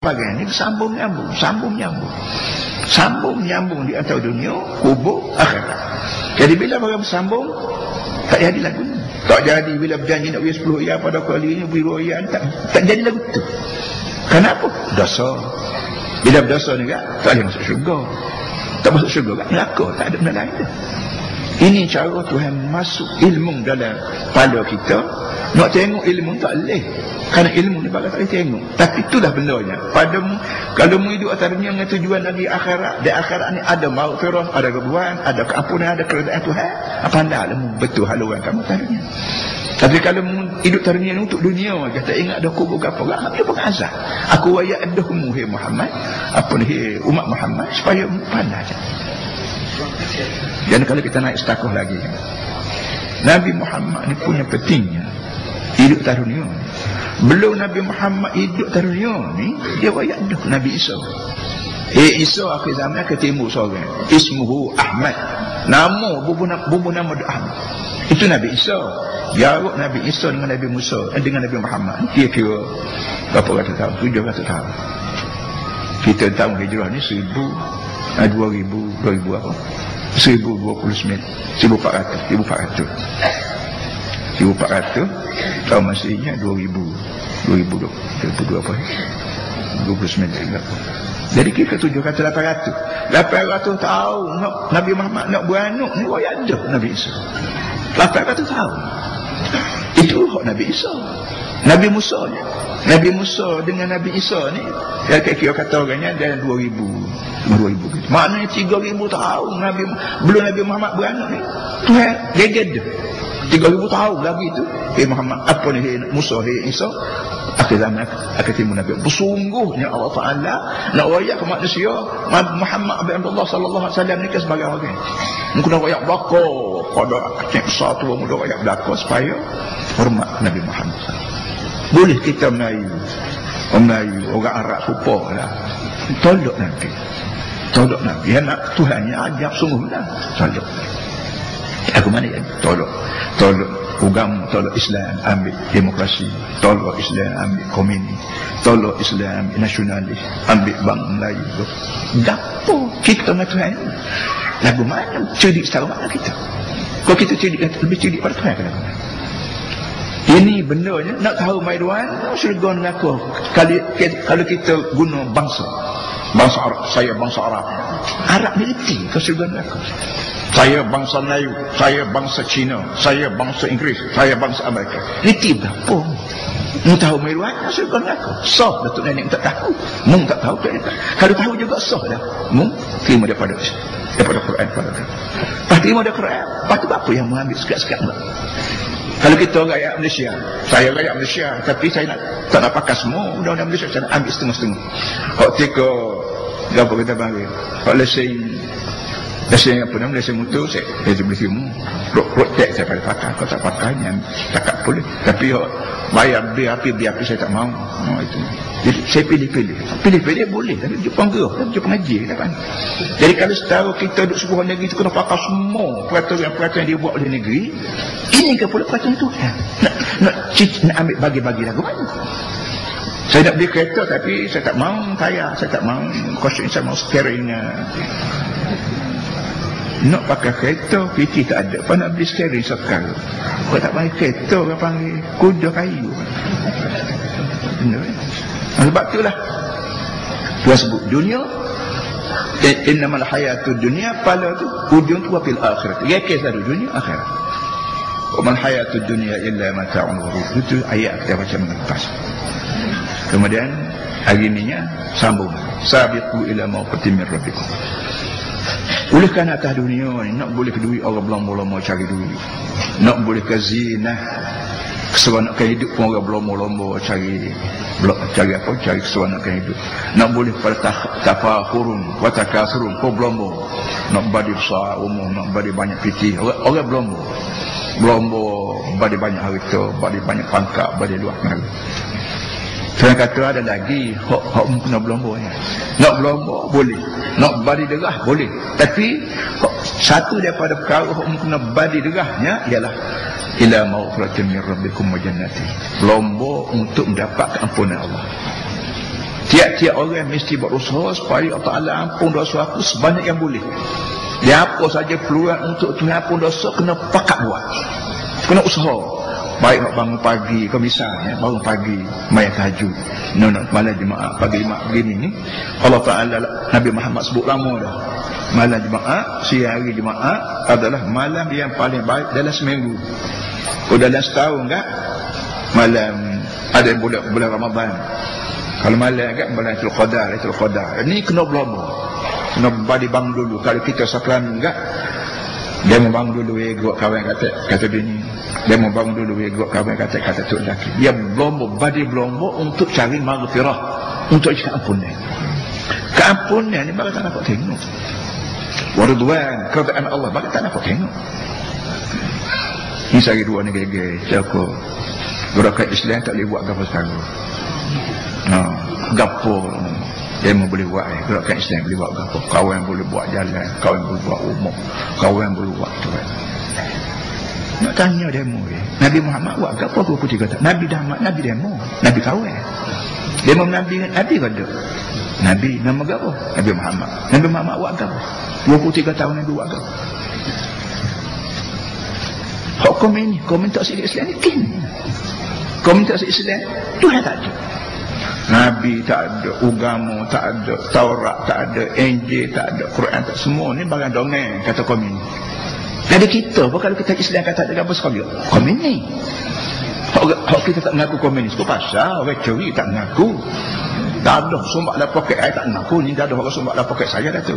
bagian ini sambung nyambung di antara dunia, kubur, akhirat. Jadi bila orang bersambung, tak jadi lagu ni. Tak jadi bila berjanji nak beri 10 riyal pada kali ini, beri 2 riyal, tak jadi lagu tu. Kenapa? Dosa. Bila berdosa ni tak boleh masuk syurga. Tak masuk syurga, neraka, tak ada benda lain tu. Ini cara Tuhan masuk ilmu dalam kepala kita. Nak tengok ilmu tak boleh. Kerana ilmu ni bakal tak boleh tengok. Tapi itulah bendanya. Padamu, kalau mu hidup atas dunia dengan tujuan lagi akhirat. Di akhirat ni ada maghfirah, ada kebuhan, ada keampunan, ada keredaan Tuhan. Apa anda mu betul haluan kamu atas dunia. Tapi kalau mu hidup atas dunia ni untuk dunia aja, tak ingat ada kubur apa gak, dia pun azab. Aku wayak adahmu hai Muhammad, apa ni umat Muhammad, supaya mu pandai aja. Dan kalau kita naik setakuh lagi, Nabi Muhammad ni punya pentingnya hidup atas dunia. Belum Nabi Muhammad hidup atas dunia ni, dia wayak dah Nabi Isa. Isa akhir zaman ke timur seorang, ismuhu Ahmad, nama bubu nama dia Ahmad. Itu Nabi Isa. Jarak Nabi Isa dengan Nabi Musa, dengan Nabi Muhammad, dia kira berapa ratus tahun? 700 tahun. Kita tahu hijrah ni 2000 apa? 1029, 1400 tahun Masihnya 2020 apa? 29. Jadi kita 800 tahun Nabi Muhammad nak beranak ni wayak dah Nabi Isa. 800 tahun. Itu hak Nabi Isa. Nabi Musa ni, Nabi Musa dengan Nabi Isa ni, ya kira kata orangnya dalam 2000 gitu. Maknanya 3000 tahun belum Nabi Muhammad beranak ni. Tuhan geged 3000 tahun lagi tu. Muhammad apa ni Musa Isa akhir zaman akan timbul Nabi. Bersungguhnya Allah Taala nak wayak ke manusia Muhammad bin Abdullah sallallahu alaihi wasallam ni ke sebagai orang. Mungkin nak wayak belaka pada kecil besar tu muda wayak belaka supaya hormat Nabi Muhammad. Boleh kita Melayu orang Arab rupa lah. Tolak Nabi. Ya nak Tuhan yang ajak sungguh lah. Tolak. Aku mana ya? Tolak agama, tolak Islam, ambil demokrasi, tolak Islam, ambil komunis, tolak Islam, ambil nasionalis, ambil bank Melayu. Gapo kita dengan Tuhan? Lagu mana? Cerdik secara mana kita? Kalau kita cerdik, lebih cerdik pada Tuhan kenapa? Ini bendanya nak tahu maiduan syurga neraka. Kalau kita guna bangsa Arab, saya bangsa Arab ni reti ke syurga neraka. Saya bangsa Melayu, saya bangsa Cina, saya bangsa Inggeris, saya bangsa Amerika. Reti berapa? Mu tahu maiduan syurga neraka. Sah Datuk Nenek tak tahu. Mu tak tahu tak. Kalau tahu juga sah dah. Mu terima daripada Quran pada. Pasti terima daripada Quran. Pasti apa yang mengambil sekat-sekat. Kalau kita rakyat Malaysia, saya rakyat Malaysia, tapi saya tak nak pakai semua undang-undang Malaysia, saya nak ambil setengah-setengah. Kalau tiga, apa kita panggil, kalau lesen apa nama, lesen motor, saya beli semua. Road tax saya pada pakai, kalau tak pakai, tak boleh. Tapi bayar biar api saya tak mahu. Itu. Jadi saya pilih boleh, tapi dia panggil, dia pengaji. Jadi kalau setara kita duduk sebuah negeri itu kena pakai semua peraturan dia buat oleh negeri, ini ke pula peraturan Tuhan. Nak ambil bagi-bagi lagu mana? Saya nak beli kereta tapi saya tak mahu kaya, saya tak mahu kosong, saya mahu steering. Nak pakai kereta, fikir tak ada. Apa nak beli steering sekali? Kalau tak pakai kereta, orang panggil kuda kayu. Sebab itulah Tuhan sebut dunia, innamal hayatud dunia, pala tu ujung tu fil akhirat. Ya kisah dunia akhirat. Wa mal hayatud dunya illa mata'un ghurur. Itu ayat kita baca mengepas. Kemudian hari ininya sambung. Sabiqu ila mawqitin min rabbikum. Oleh kerana atas dunia ni nak boleh ke duit orang berlomba-lomba cari duit. Nak boleh ke zinah, keseronokan hidup pun orang berlomba-lomba cari keseronokan hidup. Nak boleh pada tafakhurun wa takasurun pun berlomba. Nak badi besar umur, nak badi banyak piti. Orang berlomba badi banyak harta, badi banyak pangkat, badi luas negara. Saya kata ada lagi hak kena berlomba ni. Nak berlomba boleh, nak badi derah boleh. Tapi satu daripada perkara hak kena badi derahnya ialah ila maghfiratin min rabbikum wa jannati. Berlomba untuk mendapat keampunan Allah. Tiap-tiap orang mesti berusaha supaya Allah Ta'ala ampun dosa aku sebanyak yang boleh. Dia apa saja peluang untuk Tuhan ampun dosa, kena pakat buat, kena usaha. Baik nak bangun pagi, kalau misalnya bangun pagi mayat tahajud, malam Jumaat, pagi Jumaat begini ni, Allah Ta'ala, Nabi Muhammad sebut lama dah, malam Jumaat, siang hari Jumaat adalah malam yang paling baik dalam seminggu. Kalau dalam setahun tak, malam ada bulan Ramadan. Kalau malam agak bulan Lailatul Qadar. Ini kena berlomba, kena bagi bang dulu. Kalau kita sakran enggak, dia mau bangun dulu ego kawan kata bini, dia mau bangun dulu ego kawan kata tu lelaki. Dia berlomba, bagi berlomba untuk cari maghfirah, untuk cari ampunan. Keampunan ni bagai tak nak tengok. Waridwan, keridaan Allah bagai tak nak tengok. Ini sehari dua ni gaya-gaya cakap gerakan Islam tak boleh buat gapo sekarang. Gapo dia mau boleh buat gerakan Islam boleh buat gapo. Kawan boleh buat jalan, kawan boleh buat umum, kawan boleh buat tu. Nak tanya demo Nabi Muhammad buat gapo 23 tahun. Nabi Dahmat, Nabi demo, Nabi kawan. Demo Nabi kata. Nabi nama gapo? Nabi Muhammad. Nabi Muhammad buat gapo? 23 tahun Nabi buat gapo? Hukum ini, komunitas Islam ni kini. Komunitas Islam Tuhan tak ada. Nabi tak ada, agama tak ada, Taurat tak ada, Injil tak ada, Quran tak, semua ni barang dongeng kata komunis. Jadi kita pun kalau kita Islam kata ada apa sekali komunis. Hak kita tak mengaku komunis tu pasal orang curi tak mengaku. Tak ada sumbak dalam poket saya tak mengaku, ni dah ada orang sumbak dalam poket saya dah tu.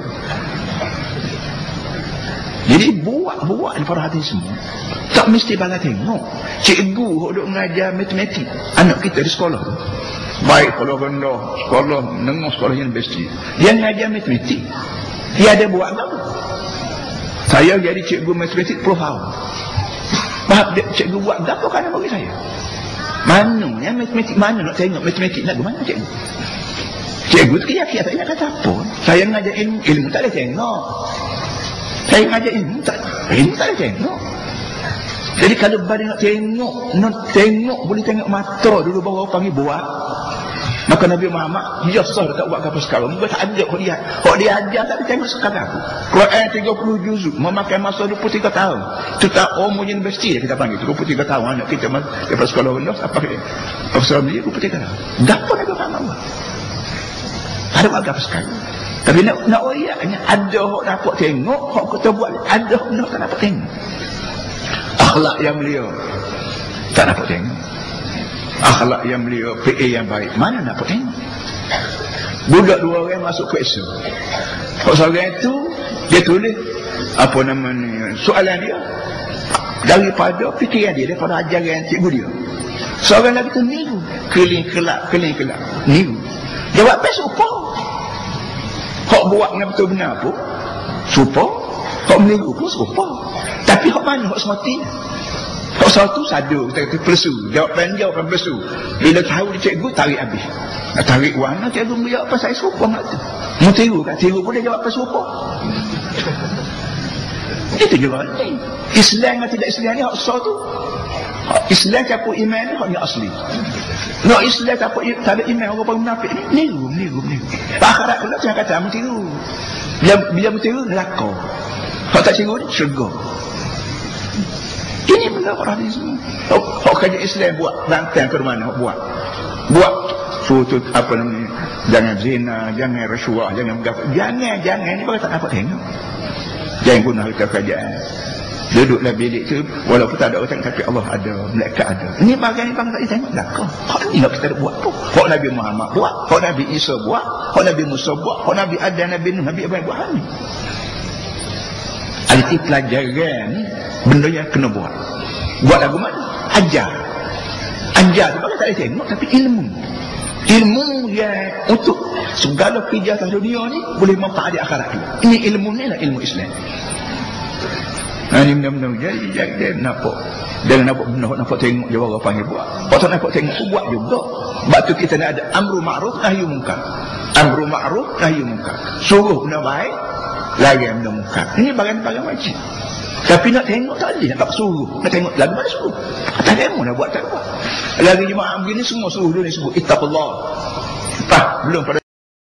Jadi buat para hati semua. Tak mesti banyak tengok. Cikgu yang duk mengajar matematik anak kita di sekolah tu, baik sekolah rendah, sekolah menengah, sekolah universiti, dia mengajar matematik, dia ada buat apa? Saya jadi cikgu matematik 10 tahun. Bapak cikgu buat apa kan bagi saya? Mana yang matematik, mana nak tengok matematik nak ke mana cikgu? Cikgu tu kaya tak nak kata apa. Saya mengajar ilmu tak boleh tengok. Saya mengajar ilmu tak boleh tengok. Jadi kalau badan nak tengok boleh tengok mata dulu baru orang panggil buat. Maka Nabi Muhammad dia sah tak buat apa sekarang. Dia tak ada kau dia ajar tak tengok sekarang aku. Quran 30 juzuk memakan masa 23 tahun. Itu tak umur universiti kita panggil 23 tahun anak kita daripada sekolah rendah apa dia? Profesor dia 23 tahun. Gapo Nabi Muhammad? Ada apa sekarang? Tapi nak oyaknya ada hok dapat tengok, hok kita buat ada hok nak tak dapat tengok. Akhlak yang mulia tak dapat tengok. Akhlak yang mulia, PA yang baik mana nak dapat tengok. Budak 2 orang masuk kuasa. Hok seorang itu dia tulis apa nama ni soalan dia daripada fikiran dia, daripada ajaran cikgu dia. Seorang lagi tu niru, keliling kelak niru. Jawab apa serupa. Hok buat dengan betul benar pun serupa, hok meniru pun serupa. Tapi hok mana hok semati? Hok satu sadu, kita kata pelesu, jawapan pelesu. Bila tahu dia cikgu tarik habis. Tarik warna cikgu menjawab apa saya serupa mak tu. Mau tiru kan? Tiru pun dia jawab apa serupa. Itu juga ni. Islam dengan tidak Islam ni hok satu. Islam campur iman ni hoknya asli. No Islam tak ada iman orang munafik ni niru. Akhirat pula jangan kata mentiru. Bila mentiru neraka. Kalau tak tiru ni syurga. Ini benda orang ni semua. Hok kerja Islam buat rantang ke mana buat foto apa namanya, jangan zina, jangan rasuah, jangan jangan ni bagai tak dapat tengok. Jangan guna harta kerajaan. Duduklah bilik tu walaupun tak ada orang tapi Allah ada, malaikat ada. Ini bagian bang tak tengok belakang. Hak ni nak kita buat apa? Hak Nabi Muhammad buat, hak Nabi Isa buat, hak Nabi Musa buat, hak Nabi Adam, Nabi Nuh, Nabi Ibrahim buat ni. Arti pelajaran ni benda yang kena buat. Buat lagu mana? Ajar tu bagai tak tengok tapi ilmu yang untuk segala kejahatan dunia ni boleh manfaat di akhirat tu. Ini ilmu ni lah ilmu Islam. Ini benar-benar jadi nampak. Jangan nampak tengok je orang panggil buat. Kalau tak nampak tengok buat juga. Sebab tu kita nak ada amru ma'ruf nahyu munkar. Amru ma'ruf nahyu munkar. Suruh benda baik, larang benda munkar. Ini bagian-bagian wajib. Tapi nak tengok tak ada, tak suruh. Nak tengok lagu mana suruh. Tak demo nak buat tak buat. Lagi jemaah begini semua suruh dia sebut ittaqullah. Belum pada